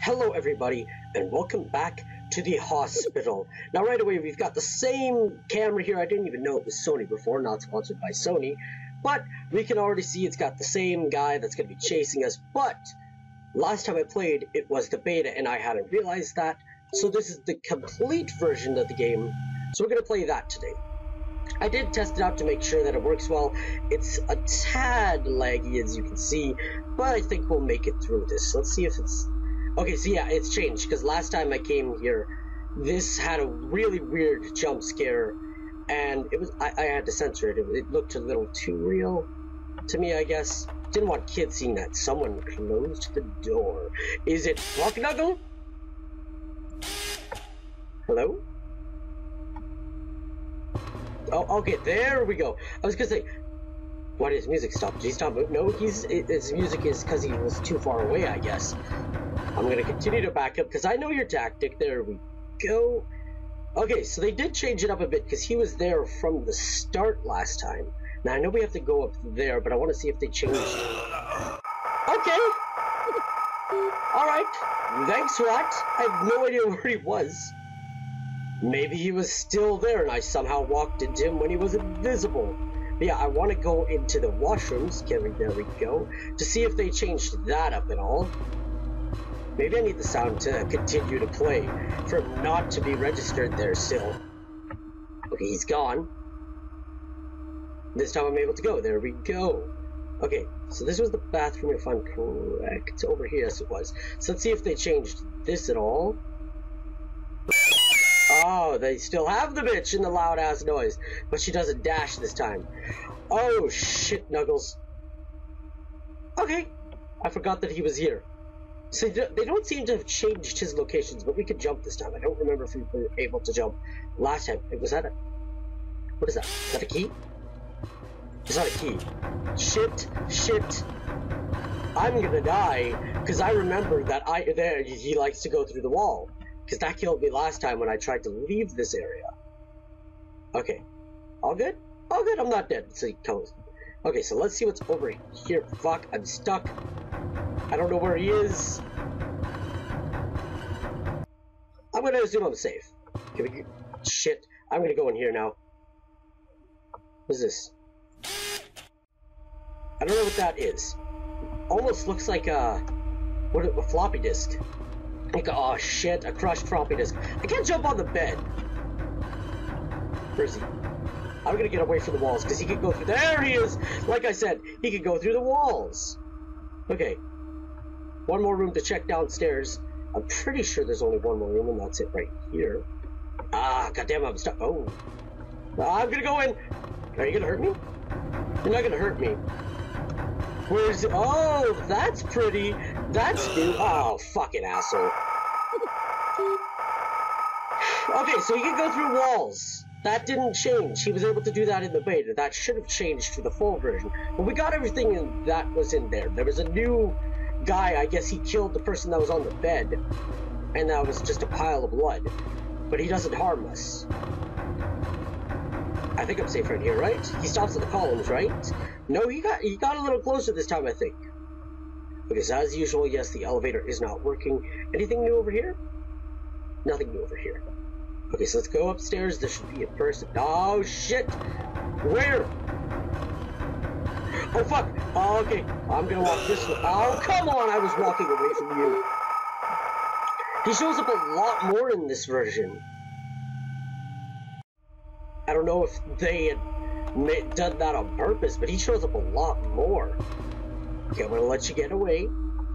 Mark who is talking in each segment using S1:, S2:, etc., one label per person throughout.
S1: Hello everybody, and welcome back to the hospital. Now right away we've got the same camera here. I didn't even know it was Sony before, not sponsored by Sony. But we can already see it's got the same guy that's going to be chasing us. But last time I played, it was the beta and I hadn't realized that. So this is the complete version of the game. So we're going to play that today. I did test it out to make sure that it works well. It's a tad laggy as you can see, but I think we'll make it through this. Let's see if it's... Okay, so yeah, it's changed, because last time I came here, this had a really weird jump scare, and it was I had to censor it. It looked a little too real to me, I guess. Didn't want kids seeing that. Someone closed the door. Is it Rocknuggle? Hello? Oh, okay, there we go. I was gonna say, why did his music stop? Did he stop? No, his music is because he was too far away, I guess. I'm gonna continue to back up because I know your tactic. There we go. Okay, so they did change it up a bit because he was there from the start last time. Now I know we have to go up there, but I want to see if they changed it. Okay. Alright. Thanks for that. I have no idea where he was. Maybe he was still there and I somehow walked into him when he was invisible. But yeah, I want to go into the washrooms. There we go. To see if they changed that up at all. Maybe I need the sound to continue to play for him not to be registered there still. Okay, he's gone. This time I'm able to go. There we go. Okay, so this was the bathroom if I'm correct. Over here, yes it was. So let's see if they changed this at all. Oh, they still have the bitch in the loud ass noise, but she doesn't dash this time. Oh shit, Nuggles. Okay, I forgot that he was here. So they don't seem to have changed his locations, but we could jump this time. I don't remember if we were able to jump last time. Was that a... What is that? Is that a key? It's not a key. Shit. I'm gonna die, because I remember that he likes to go through the wall. Because that killed me last time when I tried to leave this area. Okay. All good? All good, I'm not dead. So he goes. Okay, so let's see what's over here. Fuck, I'm stuck. I don't know where he is. I'm gonna assume I'm safe. Shit, I'm gonna go in here now. What is this? I don't know what that is. Almost looks like a floppy disk. Like, oh shit, a crushed floppy disk. I can't jump on the bed. Where is he? I'm gonna get away from the walls because he can go through. There he is! Like I said, he can go through the walls. Okay. One more room to check downstairs. I'm pretty sure there's only one more room, and that's it right here. Ah, goddamn, I'm stuck. Oh. I'm gonna go in. Are you gonna hurt me? You're not gonna hurt me. Where's... Oh, that's pretty. That's new. Oh, fucking asshole. Okay, so he can go through walls. That didn't change. He was able to do that in the beta. That should have changed to the full version. But we got everything that was in there. There was a new guy. I guess he killed the person that was on the bed. And that was just a pile of blood. But he doesn't harm us. I think I'm safe right here, right? He stops at the columns, right? No, he got a little closer this time, I think. Okay, so as usual, yes, the elevator is not working. Anything new over here? Nothing new over here. Okay, so let's go upstairs. There should be a person. Oh, shit! Where? Oh, fuck! Oh, okay, I'm gonna walk this way. Oh, come on! I was walking away from you. He shows up a lot more in this version. I don't know if they had done that on purpose, but he shows up a lot more. Okay, I'm gonna let you get away.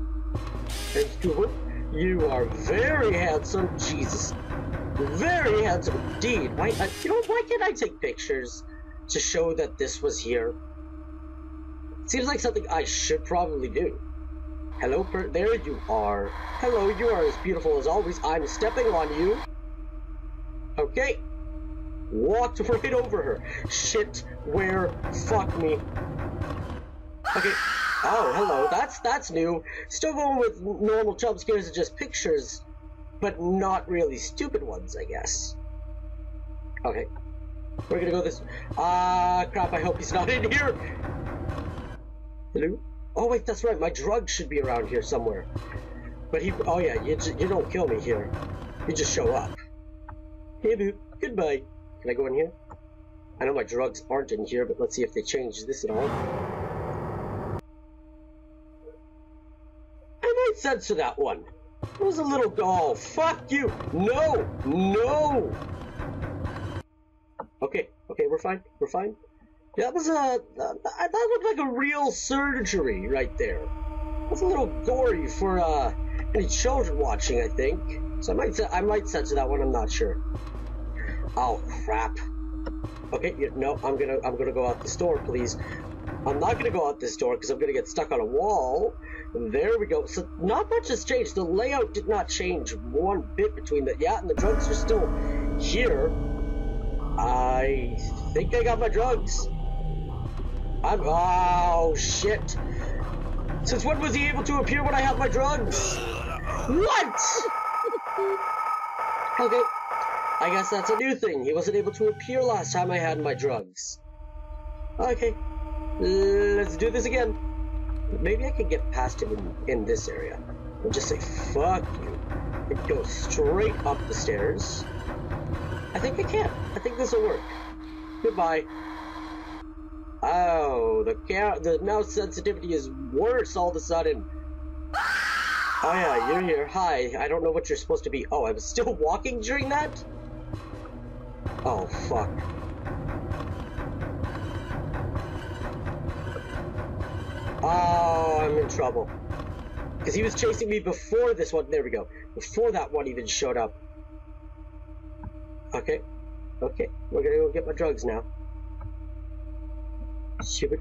S1: You are very handsome. Jesus. Very handsome indeed. Why can't I take pictures to show that this was here? Seems like something I should probably do. Hello, there you are. Hello, you are as beautiful as always. I'm stepping on you. Okay. Walked right over her. Shit, where? Fuck me. Okay. Oh, hello. That's new. Still going with normal jump scares and just pictures, but not really stupid ones, I guess. Okay. We're gonna go this... Ah, crap, I hope he's not in here. Hello? Oh, wait, that's right. My drugs should be around here somewhere. But he, oh yeah, you don't kill me here. You just show up. Hey boo, goodbye. Can I go in here? I know my drugs aren't in here, but let's see if they change this at all. I might censor that one. It was a little doll. Fuck you. No, no. Okay, okay, we're fine. We're fine. That was that looked like a real surgery right there. That's a little gory for any children watching, I think. So I might censor that one. I'm not sure. Oh crap. Okay, no, I'm gonna go out this door, please. I'm not gonna go out this door because I'm gonna get stuck on a wall. There we go. So not much has changed. The layout did not change one bit between the and the drugs are still here. I think I got my drugs. Oh shit. Since when was he able to appear when I have my drugs? What? Okay. I guess that's a new thing. He wasn't able to appear last time I had my drugs. Okay. Let's do this again. Maybe I can get past him in this area. And just say, fuck you. And go straight up the stairs. I think I can. I think this will work. Goodbye. Oh, the mouse sensitivity is worse all of a sudden. Oh yeah, you're here. Hi. I don't know what you're supposed to be. Oh, I'm still walking during that? Oh, fuck. Oh, I'm in trouble. Because he was chasing me before this one. There we go. Before that one even showed up. Okay. Okay. We're gonna go get my drugs now. Stupid.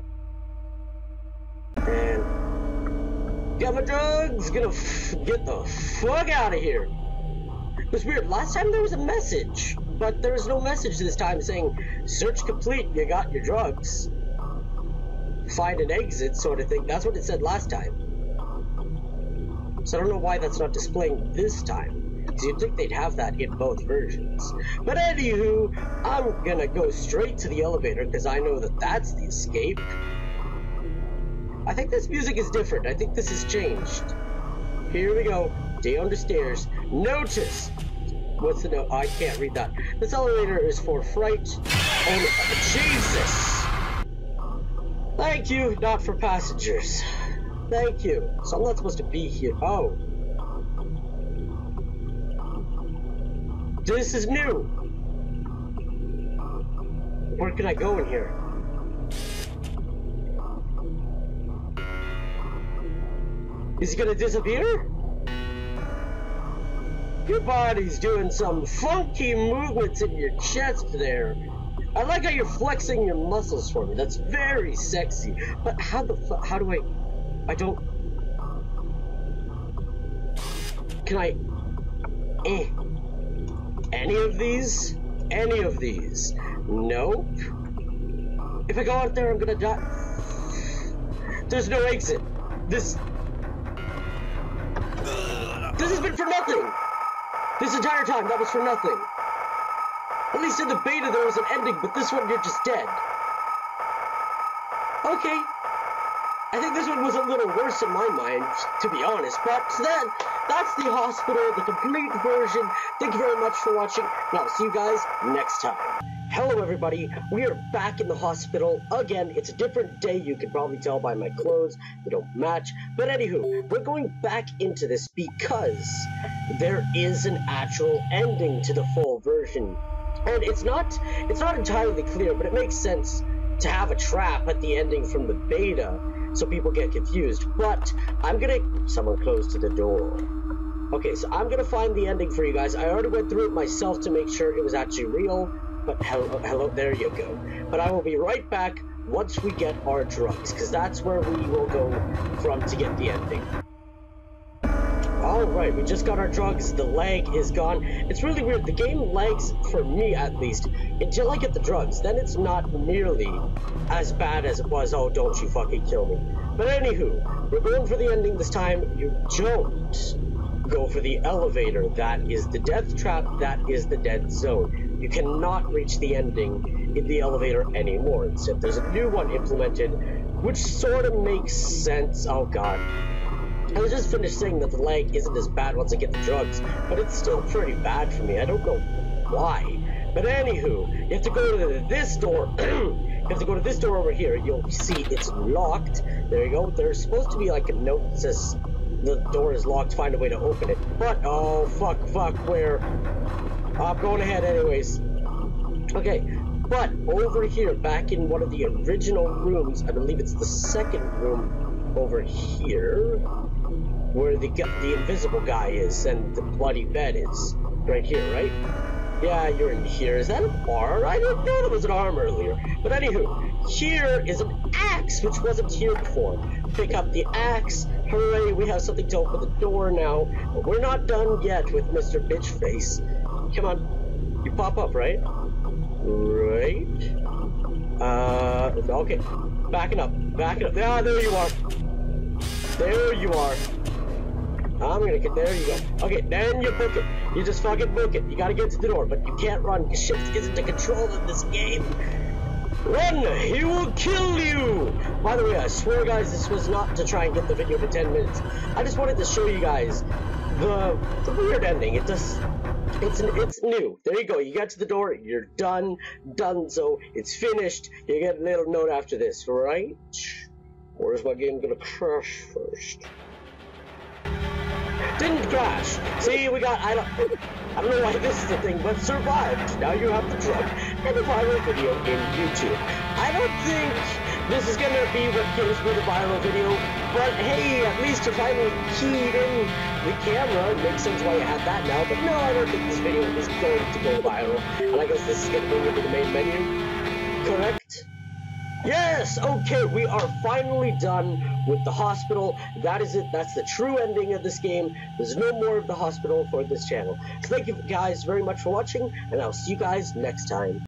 S1: And got my drugs. Gonna get the fuck out of here. It was weird. Last time there was a message, but there was no message this time saying search complete. You got your drugs. Find an exit, sort of thing. That's what it said last time. So I don't know why that's not displaying this time. Because you'd think they'd have that in both versions. But anywho, I'm gonna go straight to the elevator because I know that that's the escape. I think this music is different. I think this has changed. Here we go. Down the stairs. Notice. What's the note? Oh, I can't read that. This elevator is for fright. Oh, Jesus. Thank you, not for passengers. Thank you. So I'm not supposed to be here. Oh. This is new. Where can I go in here? Is he gonna disappear? Your body's doing some funky movements in your chest there. I like how you're flexing your muscles for me. That's very sexy. But how do I don't... Can I... Any of these? Any of these? Nope. If I go out there, I'm gonna die. There's no exit. This has been for nothing. This entire time, that was for nothing. At least in the beta there was an ending, but this one you're just dead. Okay. I think this one was a little worse in my mind, to be honest, but that's the hospital, the complete version. Thank you very much for watching, and I'll see you guys next time. Hello everybody, we are back in the hospital again. It's a different day, you can probably tell by my clothes, they don't match. But anywho, we're going back into this because there is an actual ending to the full version. And it's not entirely clear, but it makes sense to have a trap at the ending from the beta, so people get confused. But someone closed the door. Okay, so I'm gonna find the ending for you guys. I already went through it myself to make sure it was actually real, but hello, there you go. But I will be right back once we get our drugs, because that's where we will go from to get the ending. Alright, we just got our drugs, the lag is gone. It's really weird, the game lags, for me at least, until I get the drugs. Then it's not nearly as bad as it was, oh don't you fucking kill me. But anywho, we're going for the ending this time. You don't go for the elevator, that is the death trap, that is the dead zone. You cannot reach the ending in the elevator anymore, except there's a new one implemented, which sort of makes sense. Oh god. I was just finished saying that the lag isn't as bad once I get the drugs, but it's still pretty bad for me. I don't know why. But anywho, you have to go to this door. You have to go to this door over here. You'll see it's locked. There you go. There's supposed to be like a note that says the door is locked. Find a way to open it. But, oh, fuck, where? I'm going ahead anyways. Okay, but over here, back in one of the original rooms, I believe it's the second room over here, where the invisible guy is and the bloody bed is. Right here, right? Yeah, you're in here. Is that a bar? I didn't know there was an arm earlier. But anywho, here is an axe, which wasn't here before. Pick up the axe. Hooray, we have something to open the door now. But we're not done yet with Mr. Bitchface. Come on. You pop up, right? Right. Okay. Backing up. Ah, there you are. There you are. I'm gonna get, there you go. Okay, then you book it. You just fucking book it. You gotta get to the door, but you can't run because shift isn't a control in this game. Run! He will kill you! By the way, I swear guys, this was not to try and get the video to 10 minutes. I just wanted to show you guys the weird ending. It's new. There you go. You got to the door. You're done. So it's finished. You get a little note after this, right? Or is my game gonna crash first? Didn't crash. See, we got, I don't know why this is a thing, but survived. Now you have the drug and the viral video in YouTube. I don't think this is gonna be what gives me the viral video, but hey, at least you're finally keyed in the camera. It makes sense why you have that now, but no, I don't think this video is going to go viral. And I guess this is gonna bring you to the main menu. Correct? Yes! Okay, we are finally done with the hospital. That is it. That's the true ending of this game. There's no more of the hospital for this channel. So thank you guys very much for watching, and I'll see you guys next time.